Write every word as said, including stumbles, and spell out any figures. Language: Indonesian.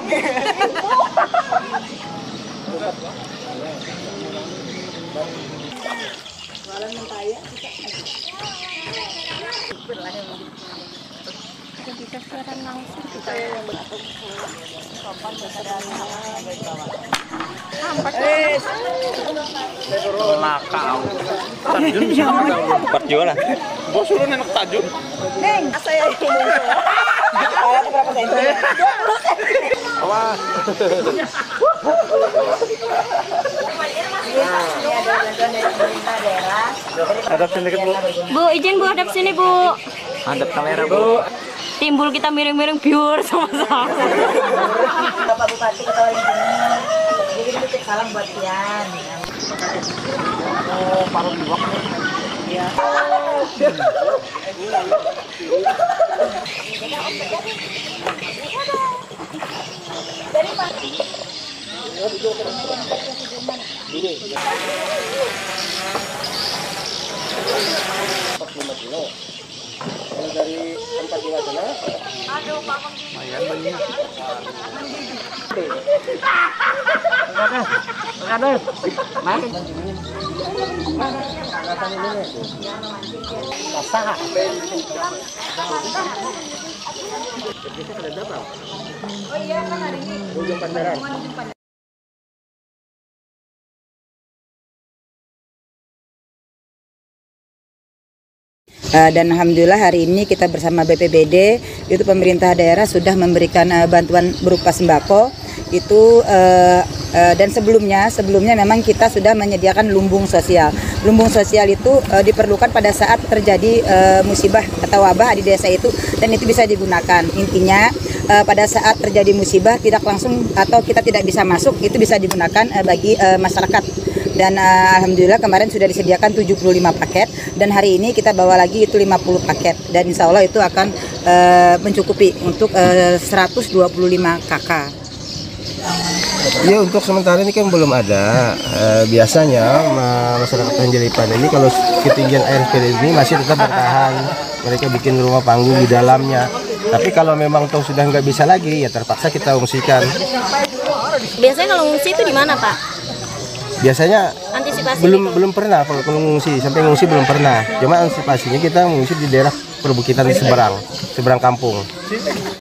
Lakau. Tajun bisa empat jualan. Bos lu enak tajun. Neng, saya itu. Saya berapa senti? Awas. Hadap sini dikit, Bu. Bu, izin Bu hadap sini, Bu. Hadap kamera, Bu. Timbul kita miring-miring biur sama-sama. Bapak Bupati Ketawa Insinyur. Jadi titip salam buat Tian. Oh, paruh buak. Iya. Dari mana? Ini. Kalau dari tempat di sana, Aduh, Pak lumayan banyak. Ada. Mana? Masak. Oh iya, kan hari ini. Ujung Pandaran. Uh, dan alhamdulillah hari ini kita bersama B P B D itu pemerintah daerah sudah memberikan uh, bantuan berupa sembako itu uh, uh, dan sebelumnya sebelumnya memang kita sudah menyediakan lumbung sosial. Lumbung sosial itu uh, diperlukan pada saat terjadi uh, musibah atau wabah di desa itu dan itu bisa digunakan. Intinya uh, pada saat terjadi musibah tidak langsung atau kita tidak bisa masuk itu bisa digunakan uh, bagi uh, masyarakat. Dan uh, alhamdulillah kemarin sudah disediakan tujuh puluh lima paket dan hari ini kita bawa lagi itu lima puluh paket dan insya Allah itu akan uh, mencukupi untuk uh, seratus dua puluh lima K K. Ya untuk sementara ini kan belum ada. E, biasanya masyarakat Panjaipan ini kalau ketinggian air seperti ini masih tetap bertahan. Mereka bikin rumah panggung di dalamnya. Tapi kalau memang toh sudah nggak bisa lagi, ya terpaksa kita ungsikan. Biasanya kalau ngungsi itu di mana, Pak? Biasanya Antisipasi belum gitu. belum pernah kalau ngungsi, sampai ngungsi belum pernah. Cuma antisipasinya kita mengungsi di daerah perbukitan di seberang, seberang kampung.